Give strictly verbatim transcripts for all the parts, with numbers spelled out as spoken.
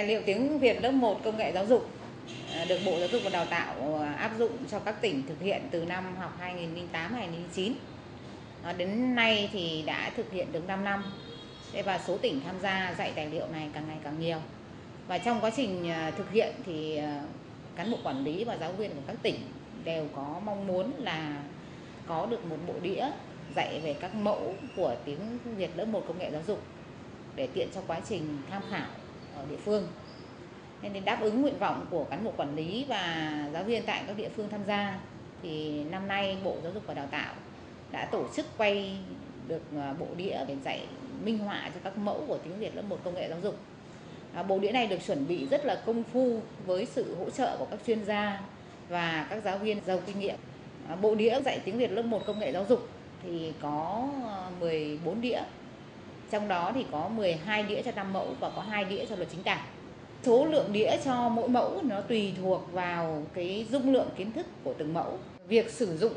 Tài liệu tiếng Việt lớp một công nghệ giáo dục được Bộ Giáo dục và Đào tạo áp dụng cho các tỉnh thực hiện từ năm học hai nghìn không trăm lẻ tám hai nghìn không trăm lẻ chín. Đến nay thì đã thực hiện được năm năm. Và số tỉnh tham gia dạy tài liệu này càng ngày càng nhiều. Và trong quá trình thực hiện thì cán bộ quản lý và giáo viên của các tỉnh đều có mong muốn là có được một bộ đĩa dạy về các mẫu của tiếng Việt lớp một công nghệ giáo dục để tiện cho quá trình tham khảo ở địa phương. Nên để đáp ứng nguyện vọng của cán bộ quản lý và giáo viên tại các địa phương tham gia thì năm nay Bộ Giáo dục và Đào tạo đã tổ chức quay được bộ đĩa để dạy minh họa cho các mẫu của tiếng Việt lớp một công nghệ giáo dục. À, bộ đĩa này được chuẩn bị rất là công phu với sự hỗ trợ của các chuyên gia và các giáo viên giàu kinh nghiệm. À, bộ đĩa dạy tiếng Việt lớp một công nghệ giáo dục thì có mười bốn đĩa, trong đó thì có mười hai đĩa cho năm mẫu và có hai đĩa cho luật chính tả. Số lượng đĩa cho mỗi mẫu nó tùy thuộc vào cái dung lượng kiến thức của từng mẫu. Việc sử dụng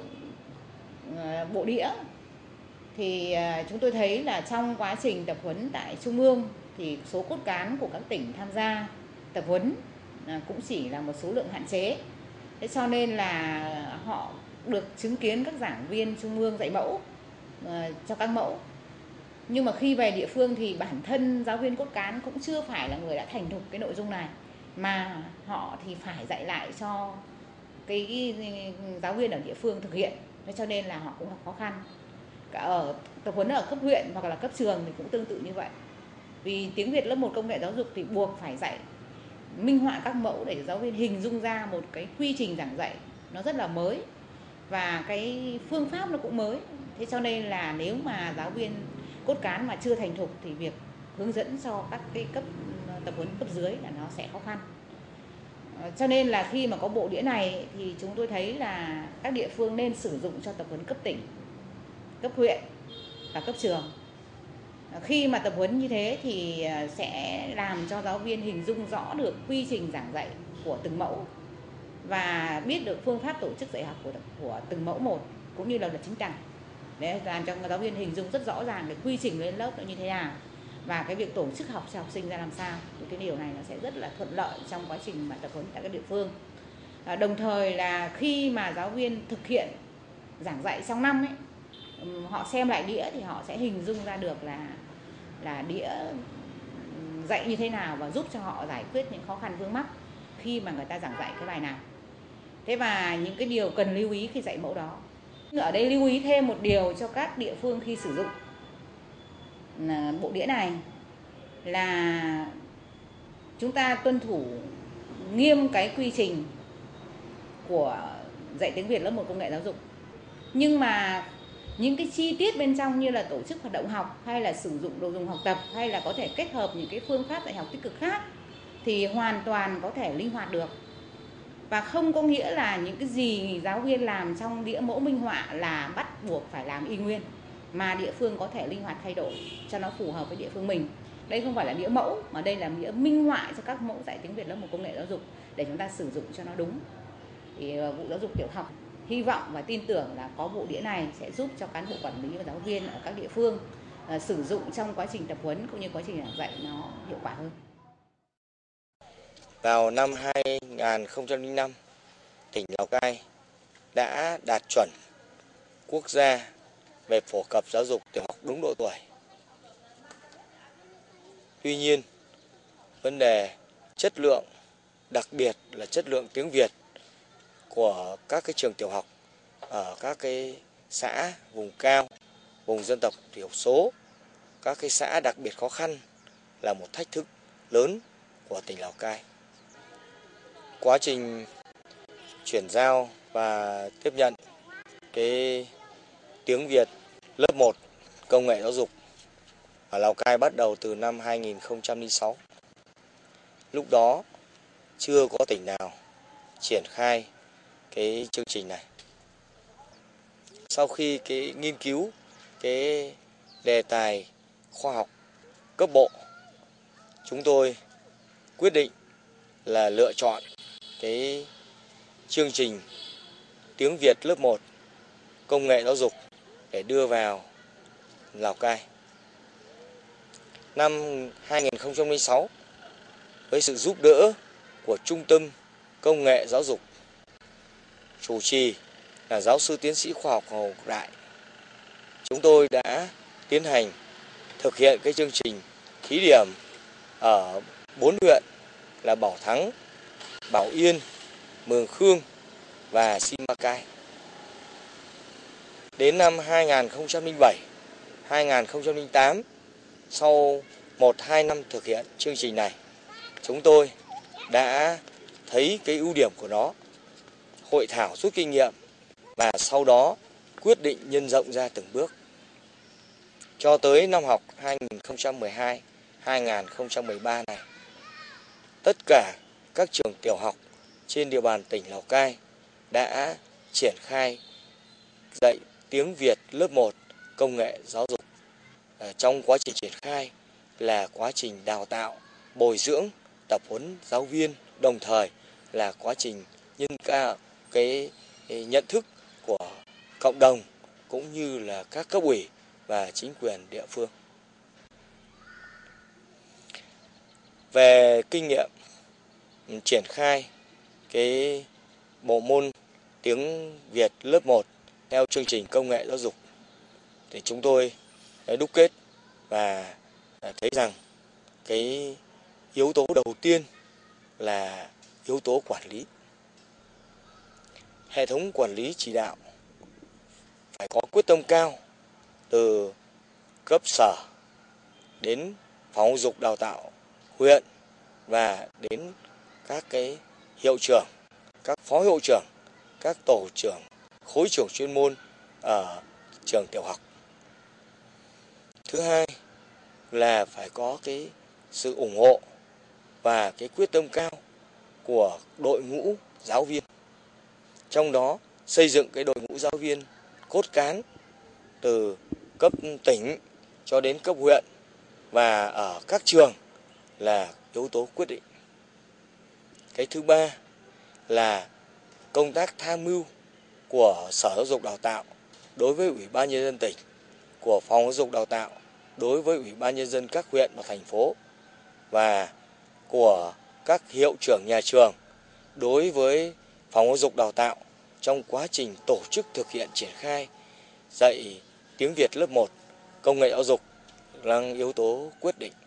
bộ đĩa thì chúng tôi thấy là trong quá trình tập huấn tại Trung ương thì số cốt cán của các tỉnh tham gia tập huấn cũng chỉ là một số lượng hạn chế. Thế cho nên là họ được chứng kiến các giảng viên Trung ương dạy mẫu cho các mẫu. Nhưng mà khi về địa phương thì bản thân giáo viên cốt cán cũng chưa phải là người đã thành thục cái nội dung này, mà họ thì phải dạy lại cho cái giáo viên ở địa phương thực hiện. Thế cho nên là họ cũng gặp khó khăn. Cả ở tập huấn ở cấp huyện hoặc là cấp trường thì cũng tương tự như vậy. Vì tiếng Việt lớp một công nghệ giáo dục thì buộc phải dạy minh họa các mẫu để giáo viên hình dung ra một cái quy trình giảng dạy nó rất là mới và cái phương pháp nó cũng mới. Thế cho nên là nếu mà giáo viên cốt cán mà chưa thành thục thì việc hướng dẫn cho các cái cấp tập huấn cấp dưới là nó sẽ khó khăn. Cho nên là khi mà có bộ đĩa này thì chúng tôi thấy là các địa phương nên sử dụng cho tập huấn cấp tỉnh, cấp huyện và cấp trường. Khi mà tập huấn như thế thì sẽ làm cho giáo viên hình dung rõ được quy trình giảng dạy của từng mẫu và biết được phương pháp tổ chức dạy học của, của từng mẫu một, cũng như là luật chính tả, để làm cho giáo viên hình dung rất rõ ràng cái quy trình lên lớp nó như thế nào và cái việc tổ chức học cho học sinh ra làm sao. Thì cái điều này nó sẽ rất là thuận lợi trong quá trình mà tập huấn tại các địa phương. À, đồng thời là khi mà giáo viên thực hiện giảng dạy trong năm ấy, họ xem lại đĩa thì họ sẽ hình dung ra được là là đĩa dạy như thế nào và giúp cho họ giải quyết những khó khăn vướng mắc khi mà người ta giảng dạy cái bài nào. Thế và những cái điều cần lưu ý khi dạy mẫu đó. Ở đây lưu ý thêm một điều cho các địa phương khi sử dụng bộ đĩa này là chúng ta tuân thủ nghiêm cái quy trình của dạy tiếng Việt lớp một công nghệ giáo dục. Nhưng mà những cái chi tiết bên trong như là tổ chức hoạt động học hay là sử dụng đồ dùng học tập hay là có thể kết hợp những cái phương pháp dạy học tích cực khác thì hoàn toàn có thể linh hoạt được. Và không có nghĩa là những cái gì giáo viên làm trong đĩa mẫu minh họa là bắt buộc phải làm y nguyên, mà địa phương có thể linh hoạt thay đổi cho nó phù hợp với địa phương mình. Đây không phải là đĩa mẫu mà đây là đĩa minh họa cho các mẫu dạy tiếng Việt lớp một công nghệ giáo dục để chúng ta sử dụng cho nó đúng. Thì Vụ Giáo dục Tiểu học hy vọng và tin tưởng là có bộ đĩa này sẽ giúp cho cán bộ quản lý và giáo viên ở các địa phương uh, sử dụng trong quá trình tập huấn cũng như quá trình giảng dạy nó hiệu quả hơn. Vào năm hai nghìn không trăm lẻ năm, tỉnh Lào Cai đã đạt chuẩn quốc gia về phổ cập giáo dục tiểu học đúng độ tuổi. Tuy nhiên, vấn đề chất lượng, đặc biệt là chất lượng tiếng Việt của các cái trường tiểu học ở các cái xã vùng cao, vùng dân tộc thiểu số, các cái xã đặc biệt khó khăn là một thách thức lớn của tỉnh Lào Cai. Quá trình chuyển giao và tiếp nhận cái tiếng Việt lớp một công nghệ giáo dục ở Lào Cai bắt đầu từ năm hai nghìn không trăm lẻ sáu. Lúc đó chưa có tỉnh nào triển khai cái chương trình này. Sau khi cái nghiên cứu cái đề tài khoa học cấp bộ, chúng tôi quyết định là lựa chọn cái chương trình tiếng Việt lớp một công nghệ giáo dục để đưa vào Lào Cai. Năm hai nghìn không trăm lẻ sáu, với sự giúp đỡ của Trung tâm Công nghệ Giáo dục, chủ trì là giáo sư tiến sĩ khoa học Hồ Ngọc Đại, chúng tôi đã tiến hành thực hiện cái chương trình thí điểm ở bốn huyện là Bảo Thắng, Bảo Yên, Mường Khương và Simacai. Đến năm hai nghìn không trăm lẻ bảy, hai nghìn không trăm lẻ tám, sau một hai năm thực hiện chương trình này, chúng tôi đã thấy cái ưu điểm của nó, hội thảo rút kinh nghiệm và sau đó quyết định nhân rộng ra từng bước. Cho tới năm học hai nghìn không trăm mười hai, hai nghìn không trăm mười ba này, tất cả các trường tiểu học trên địa bàn tỉnh Lào Cai đã triển khai dạy tiếng Việt lớp một công nghệ giáo dục. Trong quá trình triển khai là quá trình đào tạo, bồi dưỡng, tập huấn giáo viên, đồng thời là quá trình nhân cao cái nhận thức của cộng đồng cũng như là các cấp ủy và chính quyền địa phương. Về kinh nghiệm triển khai cái bộ môn tiếng Việt lớp một theo chương trình công nghệ giáo dục thì chúng tôi đã đúc kết và thấy rằng cái yếu tố đầu tiên là yếu tố quản lý. Hệ thống quản lý chỉ đạo phải có quyết tâm cao từ cấp sở đến phòng giáo dục đào tạo huyện và đến các cái hiệu trưởng, các phó hiệu trưởng, các tổ trưởng, khối trưởng chuyên môn ở trường tiểu học. Thứ hai là phải có cái sự ủng hộ và cái quyết tâm cao của đội ngũ giáo viên. Trong đó xây dựng cái đội ngũ giáo viên cốt cán từ cấp tỉnh cho đến cấp huyện và ở các trường là yếu tố quyết định. Cái thứ ba là công tác tham mưu của Sở Giáo dục Đào tạo đối với Ủy ban Nhân dân tỉnh, của Phòng Giáo dục Đào tạo đối với Ủy ban Nhân dân các huyện và thành phố và của các hiệu trưởng nhà trường đối với Phòng Giáo dục Đào tạo trong quá trình tổ chức thực hiện triển khai dạy tiếng Việt lớp một công nghệ giáo dục là yếu tố quyết định.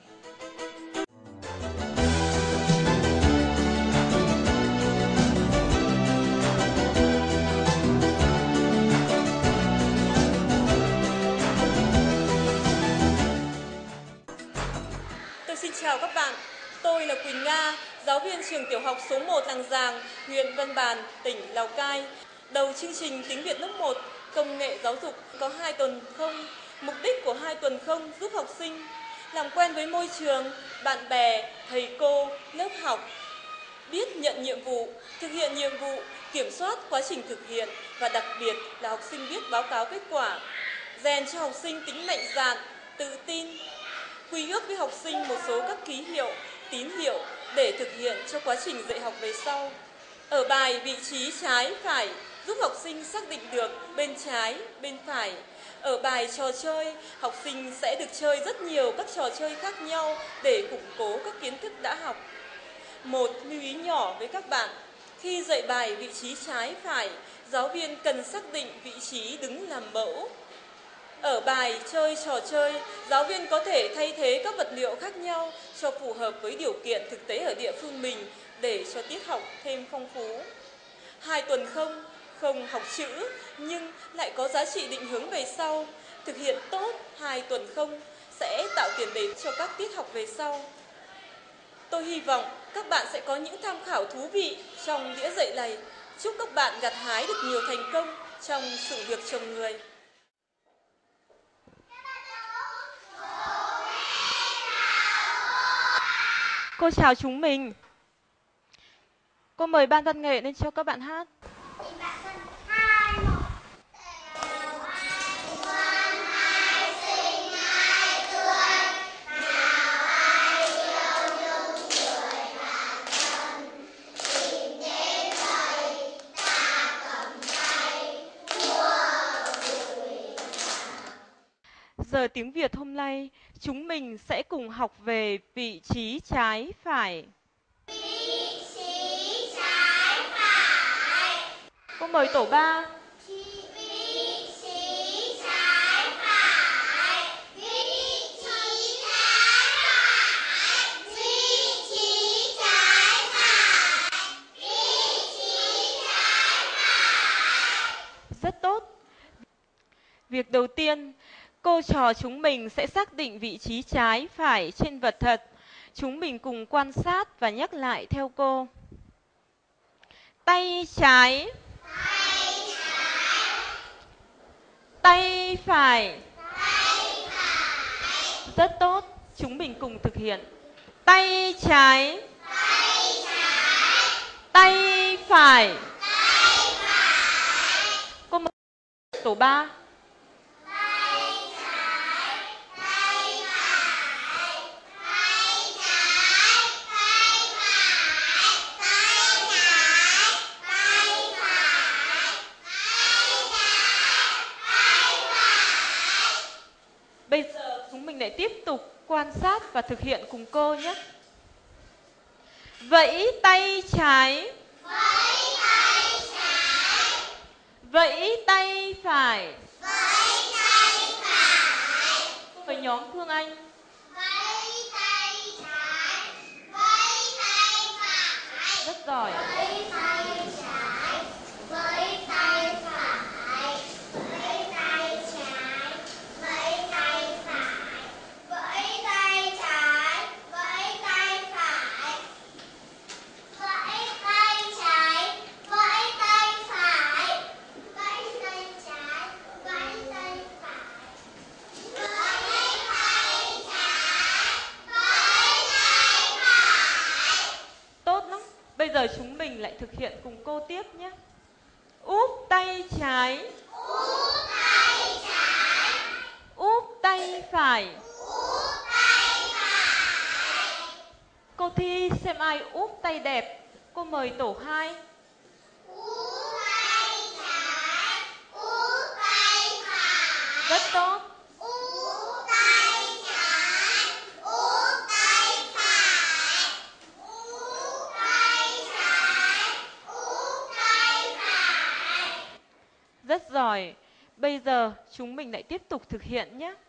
Tôi xin chào các bạn. Tôi là Quỳnh Nga, giáo viên trường tiểu học số một Làng Giàng, huyện Văn Bàn, tỉnh Lào Cai. Đầu chương trình tiếng Việt lớp một công nghệ giáo dục có hai tuần không. Mục đích của hai tuần không giúp học sinh làm quen với môi trường, bạn bè, thầy cô, lớp học, biết nhận nhiệm vụ, thực hiện nhiệm vụ, kiểm soát quá trình thực hiện và đặc biệt là học sinh biết báo cáo kết quả, rèn cho học sinh tính mạnh dạn, tự tin, quy ước với học sinh một số các ký hiệu, tín hiệu để thực hiện cho quá trình dạy học về sau. Ở bài vị trí trái phải giúp học sinh xác định được bên trái, bên phải. Ở bài trò chơi, học sinh sẽ được chơi rất nhiều các trò chơi khác nhau để củng cố các kiến thức đã học. Một lưu ý nhỏ với các bạn, khi dạy bài vị trí trái phải, giáo viên cần xác định vị trí đứng làm mẫu. Ở bài chơi trò chơi, giáo viên có thể thay thế các vật liệu khác nhau cho phù hợp với điều kiện thực tế ở địa phương mình để cho tiết học thêm phong phú. Hai tuần không, không học chữ nhưng lại có giá trị định hướng về sau. Thực hiện tốt hai tuần không sẽ tạo tiền đề cho các tiết học về sau. Tôi hy vọng các bạn sẽ có những tham khảo thú vị trong đĩa dạy này. Chúc các bạn gặt hái được nhiều thành công trong sự việc trồng người. Cô chào chúng mình. Cô mời ban văn nghệ lên cho các bạn hát. Giờ tiếng Việt hôm nay, chúng mình sẽ cùng học về vị trí trái phải. mời tổ ba. Rất tốt. Việc đầu tiên, cô trò chúng mình sẽ xác định vị trí trái phải trên vật thật. Chúng mình cùng quan sát và nhắc lại theo cô. Tay trái, tay phải. Rất tốt. Chúng mình cùng thực hiện. Tay trái, tay phải. Cô mời tổ ba. Bây giờ chúng mình lại tiếp tục quan sát và thực hiện cùng cô nhé. Vẫy tay trái, vẫy tay phải. Với nhóm Phương Anh. Rất giỏi. Bây giờ chúng mình lại thực hiện cùng cô tiếp nhé. Úp tay trái, úp tay trái, úp tay phải. Úp tay phải. Cô thi xem ai úp tay đẹp. Cô mời tổ hai. Úp tay trái, úp tay phải. Rất tốt. Rất giỏi. Bây giờ chúng mình lại tiếp tục thực hiện nhé.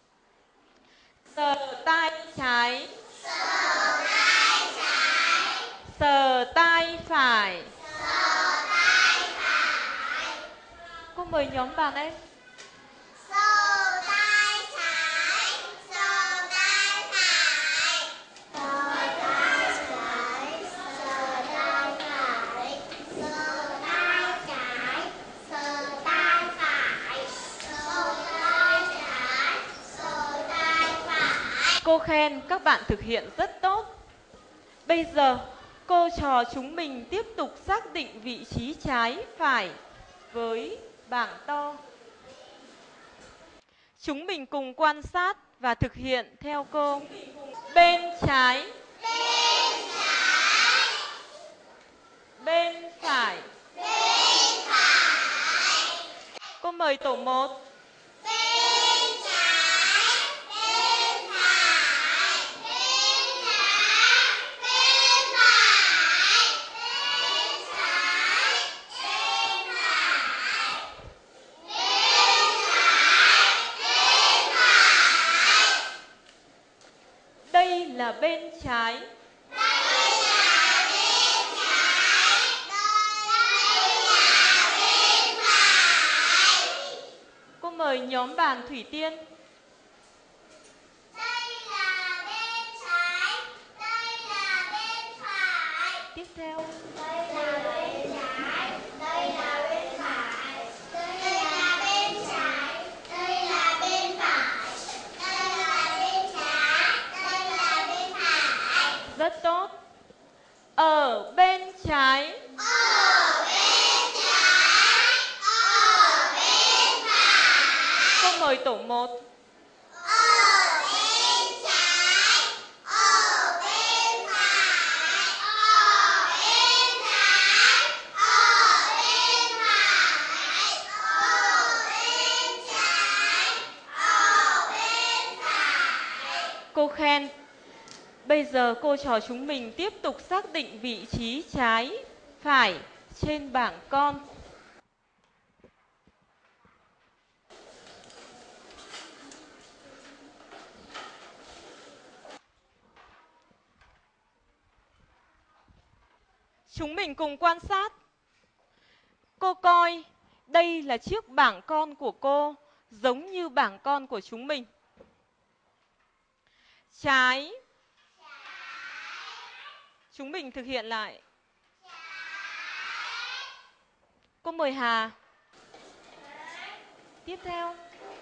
Sờ tay trái, sờ tay trái, sờ tay phải. Sờ tay phải. Cô mời nhóm bạn em. Sờ tay trái, sờ tay phải. Sờ tay trái, sờ tay phải. Sờ tay trái, sờ tay phải. Sờ tay trái, sờ tay phải. Cô khen các bạn thực hiện rất tốt. Bây giờ cô trò chúng mình tiếp tục xác định vị trí trái phải với bảng to. Chúng mình cùng quan sát và thực hiện theo cô. Bên trái, bên trái, bên phải, bên phải. Cô mời tổ một. Bên trái, bên phải, bên trái, bên phải, bên trái, bên phải, bên trái, bên phải. Đây là bên trái. Đây là bên trái. Đây là bên phải. Cô mời nhóm bàn Thủy Tiên. Đây là bên trái. Đây là bên phải. Tiếp theo. Đây là bên trái. Đây là bên phải. Đây là bên trái. Đây là bên phải. Đây là bên trái. Đây là bên phải. Rất tốt. Ở bên trái. Ở bên trái. Ở bên phải. Cô mời tổ một. Ở bên trái. Ở bên phải. Ở bên trái. Ở bên phải. Ở bên trái. Ở bên phải. Cô khen. Bây giờ cô trò chúng mình tiếp tục xác định vị trí trái phải trên bảng con. Chúng mình cùng quan sát. Cô coi, đây là chiếc bảng con của cô, giống như bảng con của chúng mình. Trái. Chúng mình thực hiện lại. Cô mời Hà. Tiếp theo.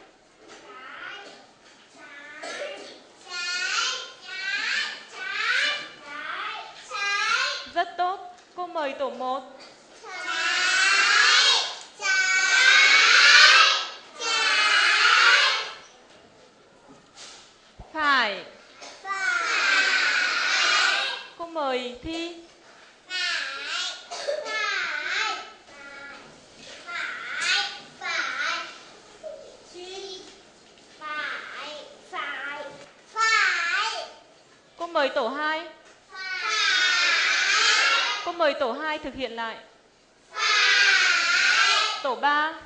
Rất tốt. Cô mời tổ một. Phải. Cô mời Thi. Cô mời tổ hai. Cô mời tổ hai thực hiện lại. Tổ ba.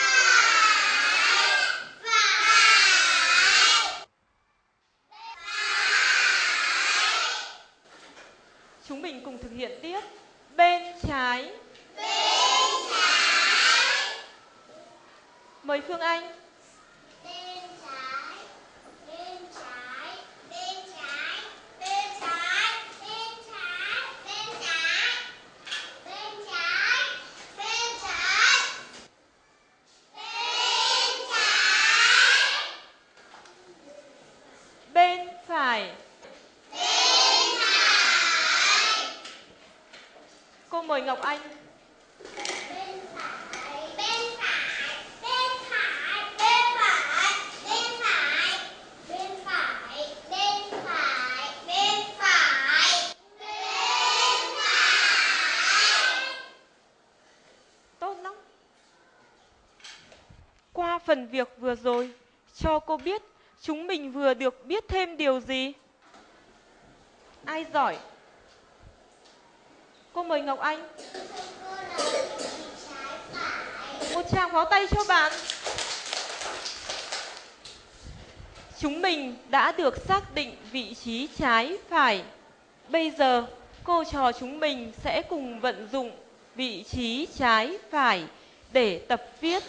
Chúng mình cùng thực hiện tiếp. Bên trái. Mời Phương Anh. Bên phải. Cô mời Ngọc Anh. Tốt lắm. Qua phần việc vừa rồi, cho cô biết chúng mình vừa được biết thêm điều gì? Ai giỏi? Cô mời Ngọc Anh. Một tràng pháo tay cho bạn. Chúng mình đã được xác định vị trí trái phải. Bây giờ, cô trò chúng mình sẽ cùng vận dụng vị trí trái phải để tập viết.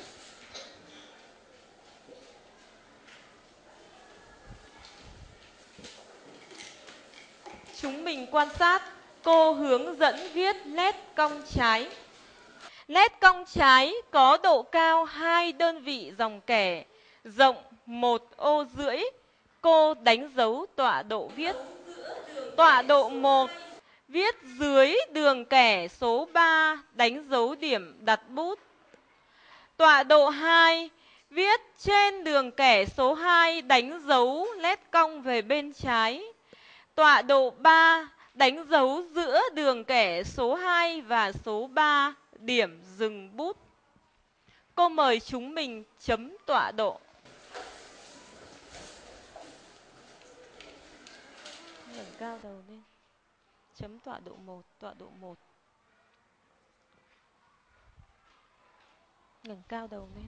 Chúng mình quan sát, cô hướng dẫn viết nét cong trái. Nét cong trái có độ cao hai đơn vị dòng kẻ, rộng một ô rưỡi. Cô đánh dấu tọa độ viết. Tọa độ một, viết dưới đường kẻ số ba, đánh dấu điểm đặt bút. Tọa độ hai, viết trên đường kẻ số hai, đánh dấu nét cong về bên trái. Tọa độ ba, đánh dấu giữa đường kẻ số hai và số ba, điểm dừng bút. Cô mời chúng mình chấm tọa độ. Ngẩng cao đầu lên. Chấm tọa độ một, tọa độ một. Ngẩng cao đầu lên.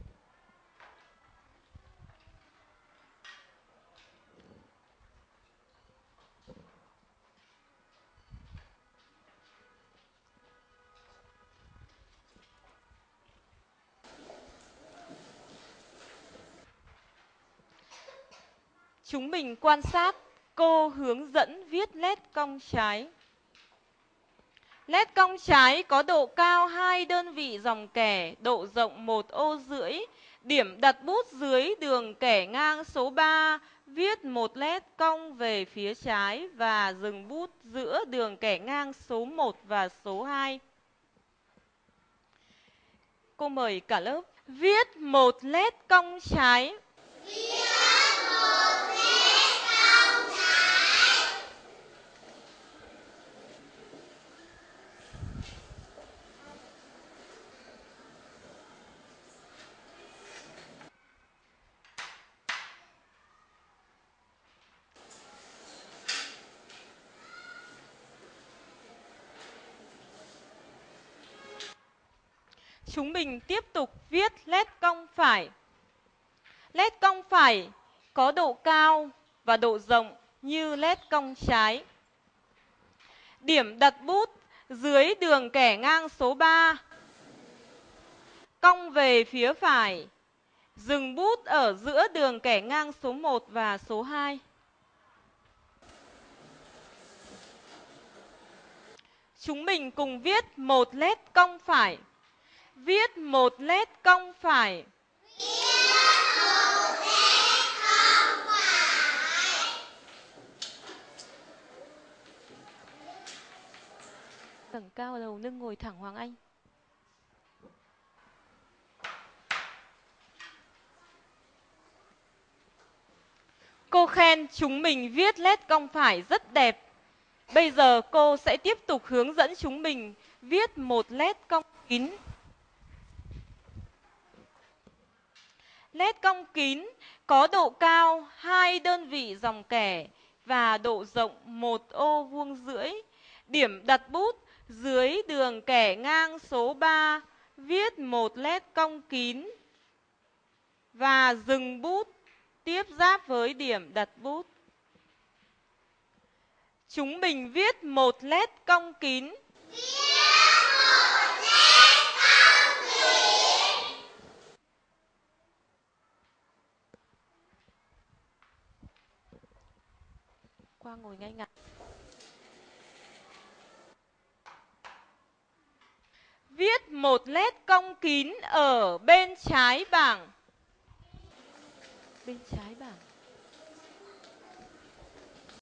Chúng mình quan sát, cô hướng dẫn viết nét cong trái. Nét cong trái có độ cao hai đơn vị dòng kẻ, độ rộng một ô rưỡi. Điểm đặt bút dưới đường kẻ ngang số ba, viết một nét cong về phía trái và dừng bút giữa đường kẻ ngang số một và số hai. Cô mời cả lớp viết một nét cong trái. Viết một nét cong trái. Chúng mình tiếp tục viết nét cong phải. Nét cong phải có độ cao và độ rộng như nét cong trái. Điểm đặt bút dưới đường kẻ ngang số ba, cong về phía phải, dừng bút ở giữa đường kẻ ngang số một và số hai. Chúng mình cùng viết một nét cong phải. Viết một nét cong phải. Ngẩng cao đầu, lưng ngồi thẳng Hoàng Anh. Cô khen chúng mình viết nét cong phải rất đẹp. Bây giờ cô sẽ tiếp tục hướng dẫn chúng mình viết một nét cong kín. Nét cong kín có độ cao hai đơn vị dòng kẻ và độ rộng một ô vuông rưỡi. Điểm đặt bút dưới đường kẻ ngang số ba, viết một nét cong kín và dừng bút tiếp giáp với điểm đặt bút. Chúng mình viết một nét cong kín. Qua ngồi ngay ngắn. Viết một nét cong kín ở bên trái bảng. Bên trái bảng.